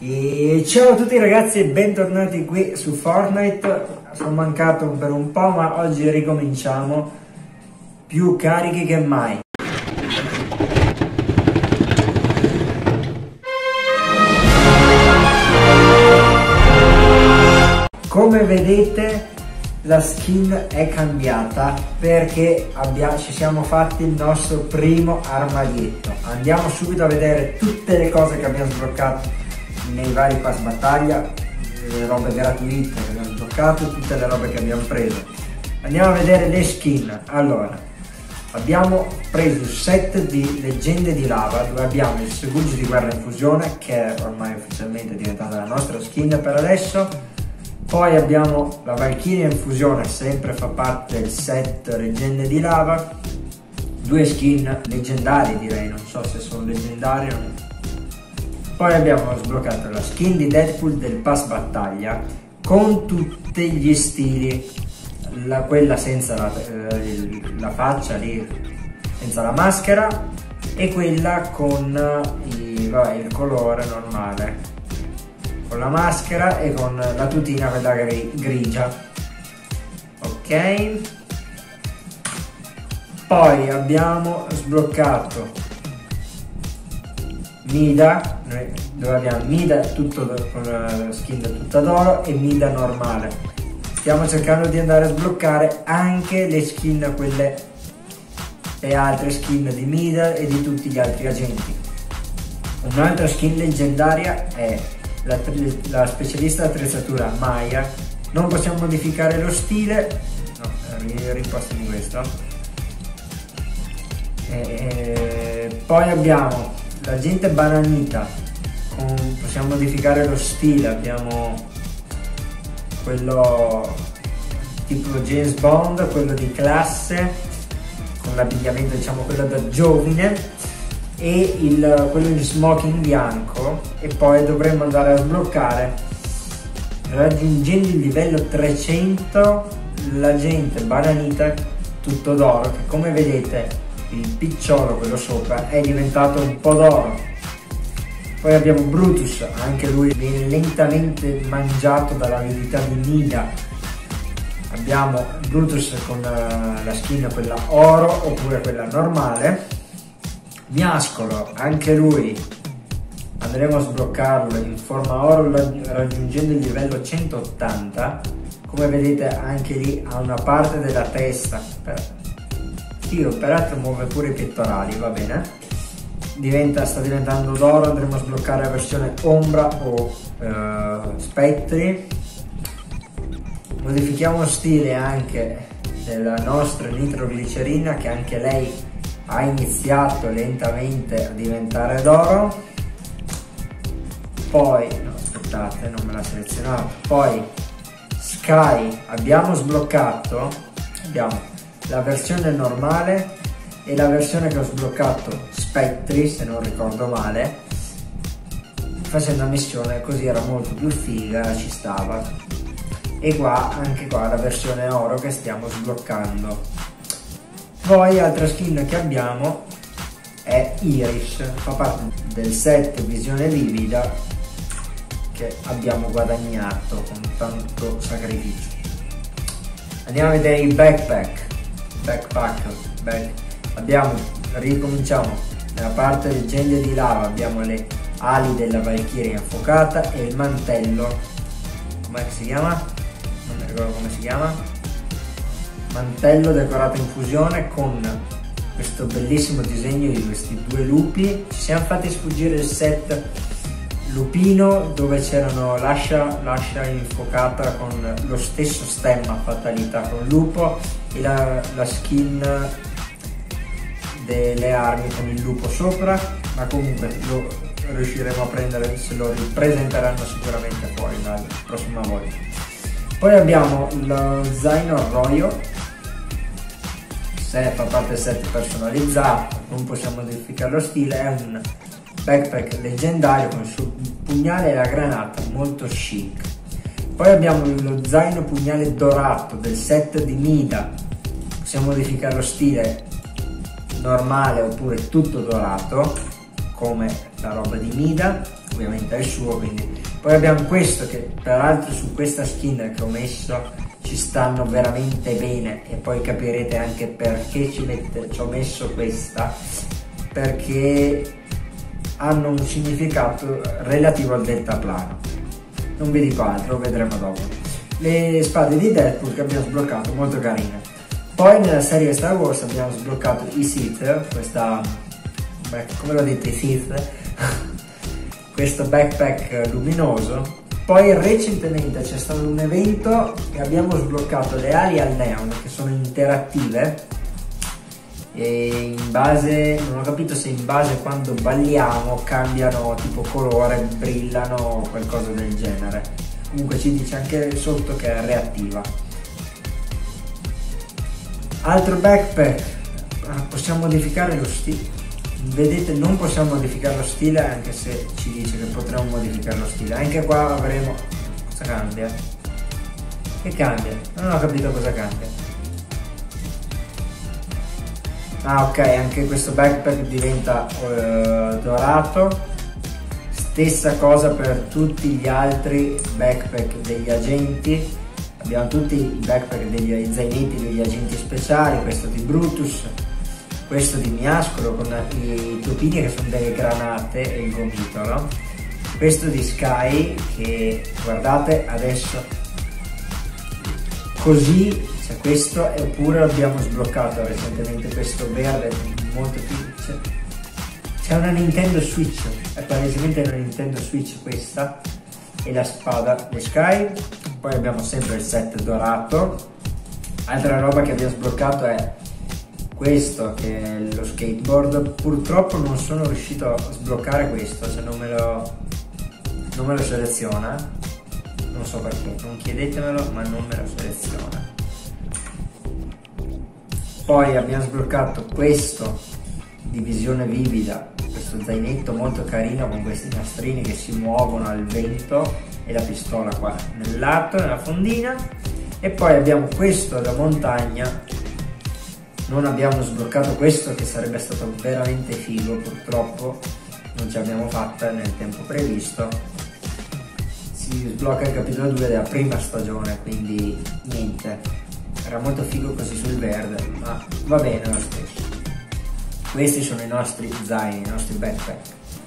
E ciao a tutti ragazzi e bentornati qui su Fortnite. Sono mancato per un po', ma oggi ricominciamo più carichi che mai. Come vedete la skin è cambiata perché ci siamo fatti il nostro primo armadietto. Andiamo subito a vedere tutte le cose che abbiamo sbloccato nei vari pass battaglia, le robe gratuite che abbiamo sbloccato, tutte le robe che abbiamo preso. Andiamo a vedere le skin. Allora, abbiamo preso il set di leggende di lava, dove abbiamo il Segugio di guerra in fusione, che è ormai ufficialmente diventata la nostra skin per adesso. Poi abbiamo la Valkyria in fusione, sempre fa parte del set leggende di lava. Due skin leggendari, direi, non so se sono leggendari o no. Poi abbiamo sbloccato la skin di Deadpool del pass battaglia con tutti gli stili, quella senza la faccia lì, senza la maschera, e quella con il colore normale, con la maschera e con la tutina quella grigia. Ok, poi abbiamo sbloccato Mida, dove abbiamo Mida tutto con la skin tutta d'oro e Mida normale. Stiamo cercando di andare a sbloccare anche le skin, le altre skin di Mida e di tutti gli altri agenti. Un'altra skin leggendaria è la specialista attrezzatura Maya. Non possiamo modificare lo stile, no, riposto di questo. Poi abbiamo l'agente bananita, possiamo modificare lo stile, abbiamo quello tipo James Bond, quello di classe, con l'abbigliamento diciamo quello da giovane, e quello in smoking bianco. E poi dovremmo andare a sbloccare, raggiungendo il livello 300, l'agente bananita tutto d'oro, che come vedete il picciolo, quello sopra, è diventato un po' d'oro. Poi abbiamo Brutus, anche lui viene lentamente mangiato dall'abilità di Mida. Abbiamo Brutus con la skin quella oro oppure quella normale. Miascolo, anche lui andremo a sbloccarlo in forma oro raggiungendo il livello 180. Come vedete anche lì ha una parte della testa, peraltro muove pure i pettorali, va bene. Sta diventando d'oro, andremo a sbloccare la versione ombra o spettri. Modifichiamo lo stile anche della nostra nitroglicerina, che anche lei ha iniziato lentamente a diventare d'oro. Poi, no, aspettate, non me l'ha selezionato. Poi Sky, abbiamo sbloccato, abbiamo la versione normale e la versione che ho sbloccato spettri, se non ricordo male, facendo una missione così era molto più figa, ci stava. E anche qua la versione oro che stiamo sbloccando. Poi altra skin che abbiamo è Iris, fa parte del set visione vivida che abbiamo guadagnato con tanto sacrificio. Andiamo a vedere i backpack. Ricominciamo nella parte leggende di lava. Abbiamo le ali della Valkyria infuocata e il mantello, com'è che si chiama? Non mi ricordo come si chiama. Mantello decorato in fusione con questo bellissimo disegno di questi due lupi. Ci siamo fatti sfuggire il set lupino, dove c'erano l'ascia infuocata con lo stesso stemma fatalità con lupo, e la skin delle armi con il lupo sopra, ma comunque lo riusciremo a prendere, se lo ripresenteranno sicuramente fuori la prossima volta. Poi abbiamo lo zaino arroyo, fa parte del set personalizzato, non possiamo modificare lo stile, è un backpack leggendario con il suo pugnale e la granata, molto chic. Poi abbiamo lo zaino pugnale dorato del set di Mida, possiamo modificare lo stile normale oppure tutto dorato, come la roba di Mida, ovviamente è il suo, quindi. Poi abbiamo questo che peraltro su questa skin che ho messo ci stanno veramente bene, e poi capirete anche perché ci ho messo questa, perché hanno un significato relativo al deltaplano. Non vi dico altro, lo vedremo dopo. Le spade di Deadpool che abbiamo sbloccato, molto carine. Poi nella serie Star Wars abbiamo sbloccato i Sith, questa, come lo dite, i Sith, questo backpack luminoso. Poi recentemente c'è stato un evento e abbiamo sbloccato le ali al neon, che sono interattive, e in base, non ho capito se in base quando balliamo cambiano tipo colore, brillano o qualcosa del genere. Comunque ci dice anche sotto che è reattiva. Altro backpack, possiamo modificare lo stile. Vedete, non possiamo modificare lo stile, anche se ci dice che potremmo modificare lo stile. Anche qua avremo... cosa cambia? Che cambia? Non ho capito cosa cambia. Ah, ok, anche questo backpack diventa dorato. Stessa cosa per tutti gli altri backpack degli agenti. Abbiamo tutti i backpack degli zainetti degli agenti speciali, questo di Brutus, questo di Miascolo con i topini che sono delle granate e il gomitolo, questo di Sky che guardate adesso così, cioè questo, oppure abbiamo sbloccato recentemente questo verde molto più, c'è una Nintendo Switch, è palesemente una Nintendo Switch questa, e la spada di Sky. Poi abbiamo sempre il set dorato. Altra roba che abbiamo sbloccato è questo, che è lo skateboard. Purtroppo non sono riuscito a sbloccare questo, cioè non me lo seleziona, non so perché, non chiedetemelo, ma non me lo seleziona. Poi abbiamo sbloccato questo di visione vivida, questo zainetto molto carino con questi nastrini che si muovono al vento, e la pistola qua nel lato, nella fondina. E poi abbiamo questo da montagna. Non abbiamo sbloccato questo, che sarebbe stato veramente figo, purtroppo non ce l'abbiamo fatta nel tempo previsto. Si sblocca il capitolo 2 della prima stagione, quindi niente, era molto figo così sul verde, ma va bene lo stesso. Questi sono i nostri zaini, i nostri backpack.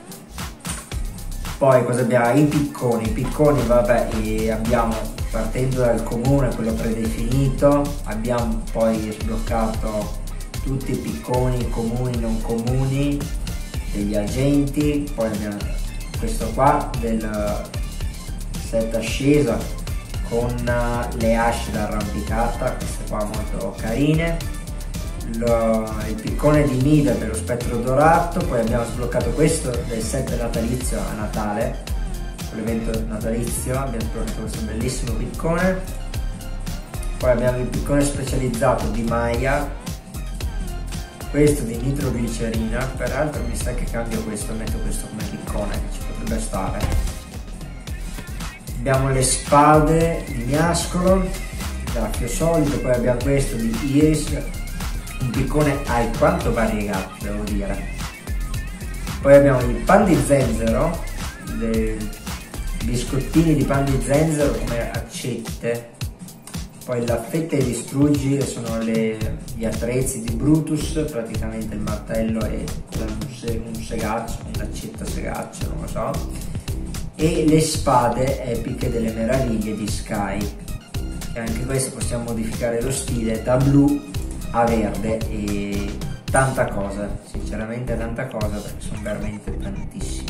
Poi cosa abbiamo? I picconi, vabbè, e abbiamo, partendo dal comune, quello predefinito, abbiamo poi sbloccato tutti i picconi, comuni, non comuni, degli agenti. Poi abbiamo questo qua del set ascesa con le asce d'arrampicata, queste qua molto carine. Il piccone di Mida per lo spettro dorato. Poi abbiamo sbloccato questo del set natalizio a Natale, con l'evento natalizio abbiamo sbloccato questo bellissimo piccone. Poi abbiamo il piccone specializzato di Maya, questo di nitroglicerina, peraltro mi sa che cambio questo, metto questo come piccone, che ci potrebbe stare. Abbiamo le spade di Miascolo, graffio solido. Poi abbiamo questo di Iris, un piccone alquanto variegato, devo dire. Poi abbiamo il pan di zenzero, dei biscottini di pan di zenzero come accette. Poi la fetta e distruggi, che sono gli attrezzi di Brutus, praticamente il martello e un segaccio, un'accetta segaccio, non lo so. E le spade epiche delle meraviglie di Sky, che anche questo possiamo modificare lo stile da blu a verde, e tanta cosa, sinceramente tanta cosa, perché sono veramente tantissime,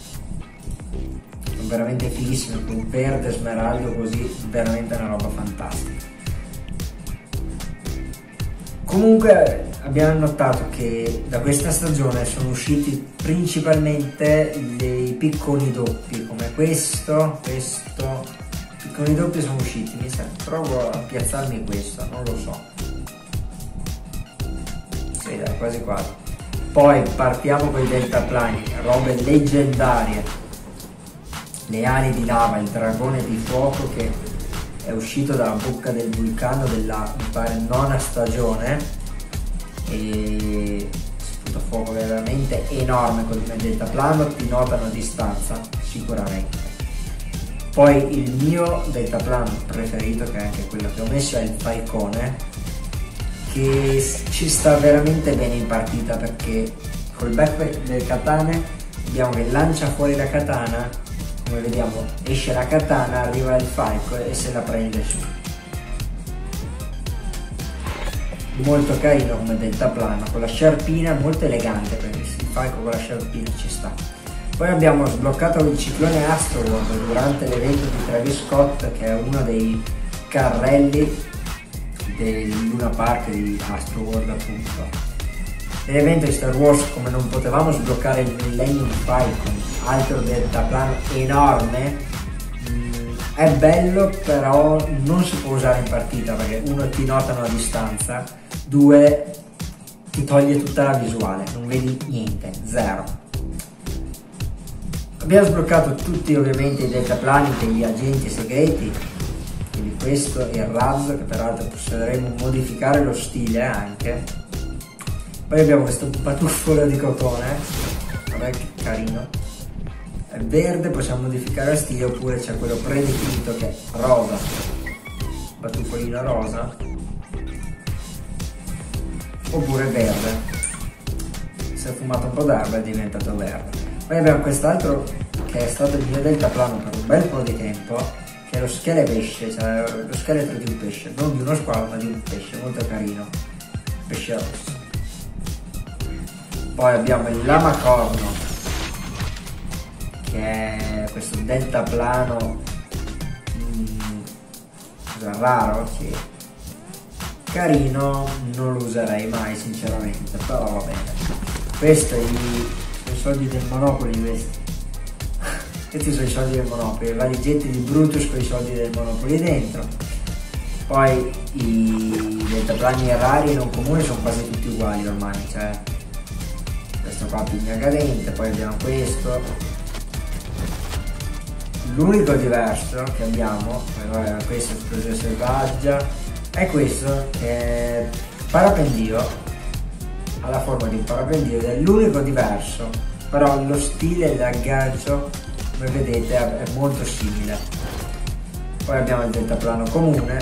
sono veramente fighissime, con verde smeraldo così, veramente una roba fantastica. Comunque abbiamo notato che da questa stagione sono usciti principalmente dei picconi doppi, come questo, picconi doppi sono usciti, mi sa, provo a piazzarmi questo, non lo so. Sì, dai, quasi quasi. Poi partiamo con i deltaplani, robe leggendarie. Le ali di lava, il dragone di fuoco che è uscito dalla bocca del vulcano della, mi pare, 9ª stagione, e fuoco veramente enorme con il deltaplano, ti notano a distanza sicuramente. Poi il mio deltaplano preferito, che è anche quello che ho messo, è il Falcone, che ci sta veramente bene in partita, perché col backpack del katane abbiamo che lancia fuori la katana, come vediamo esce la katana, arriva il falco e se la prende su. Molto carino come deltaplano, con la sciarpina, molto elegante, perché il falco con la sciarpina ci sta. Poi abbiamo sbloccato il ciclone Astroworld durante l'evento di Travis Scott, che è uno dei carrelli del Luna Park di Astroworld, appunto. Nell'evento di Star Wars, come non potevamo sbloccare il Millennium Falcon, altro deltaplano enorme, è bello, però non si può usare in partita, perché uno ti notano a distanza, due ti toglie tutta la visuale, non vedi niente, zero. Abbiamo sbloccato tutti ovviamente i deltaplani degli agenti segreti, quindi questo e il razzo, che peraltro potremo modificare lo stile anche. Poi abbiamo questo batuffolo di cotone, guarda che carino, è verde, possiamo modificare lo stile, oppure c'è quello predefinito che è rosa, batuffolino rosa, oppure verde, si è fumato un po' d'erba e è diventato verde. Poi abbiamo quest'altro che è stato il mio deltaplano per un bel po' di tempo, che è lo schelepesce, cioè lo scheletro di un pesce, non di uno squalo ma di un pesce, molto carino, pesce rosso. Poi abbiamo il lamacorno, che è questo deltaplano raro, sì, carino, non lo userei mai sinceramente, però va bene. Questo è i soldi del Monopoly, questi sono i soldi del Monopoly, le valigetti di Brutus con i soldi del Monopoly dentro. Poi i deltaplani rari e non comuni sono quasi tutti uguali ormai, cioè questo qua pigna cadente, poi abbiamo questo. L'unico diverso che abbiamo, questa è esplosione selvaggia, è questo che è parapendio, ha la forma di un parapendio ed è l'unico diverso, però lo stile e l'aggancio, come vedete, è molto simile. Poi abbiamo il deltaplano comune,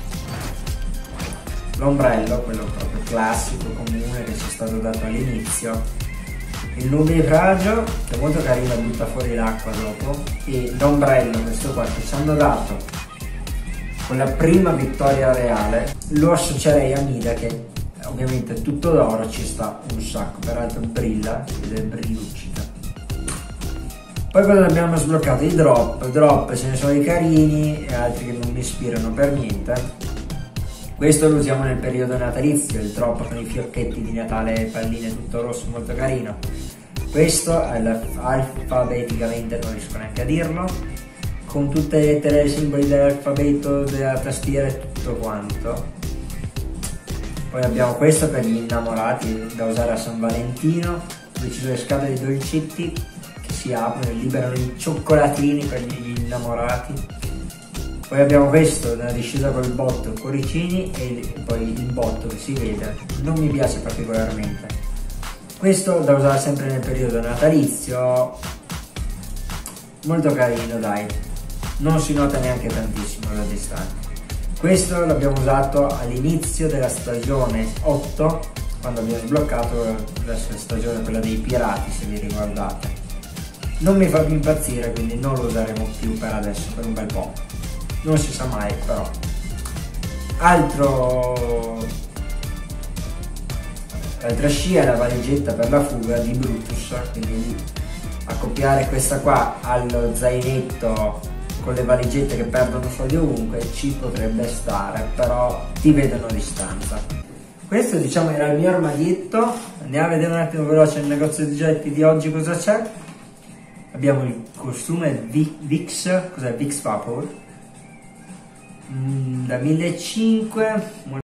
l'ombrello, quello proprio classico comune che ci è stato dato all'inizio, il nubifragio che è molto carino, butta fuori l'acqua dopo, e l'ombrello, questo qua che ci hanno dato con la prima vittoria reale, lo associerei a Mida, che ovviamente è tutto d'oro, ci sta un sacco, peraltro brilla ed è brilluccica. Poi cosa abbiamo sbloccato? I drop, ce ne sono i carini e altri che non mi ispirano per niente. Questo lo usiamo nel periodo natalizio, il drop con i fiocchetti di Natale, palline tutto rosso, molto carino. Questo è alfabeticamente, non riesco neanche a dirlo, con tutte le lettere e simboli dell'alfabeto, della tastiera e tutto quanto. Poi abbiamo questo per gli innamorati, da usare a San Valentino, dove ci sono le scatole di dolcetti che si aprono e liberano i cioccolatini per gli innamorati. Poi abbiamo questo, una discesa col botto, cuoricini, e poi il botto che si vede, non mi piace particolarmente. Questo da usare sempre nel periodo natalizio, molto carino dai, non si nota neanche tantissimo da distanza. Questo l'abbiamo usato all'inizio della stagione 8, quando abbiamo sbloccato la stagione, quella dei pirati, se vi ricordate. Non mi fa impazzire, quindi non lo useremo più per adesso, per un bel po'. Non si sa mai, però. L'altra scia è la valigetta per la fuga di Brutus, quindi accoppiare questa qua allo zainetto con le valigette che perdono soldi ovunque ci potrebbe stare, però ti vedono a distanza. Questo diciamo era il mio armadietto. Andiamo a vedere un attimo veloce nel negozio di oggetti di oggi cosa c'è. Abbiamo il costume Vix, cos'è? Vix Vapor da 1500,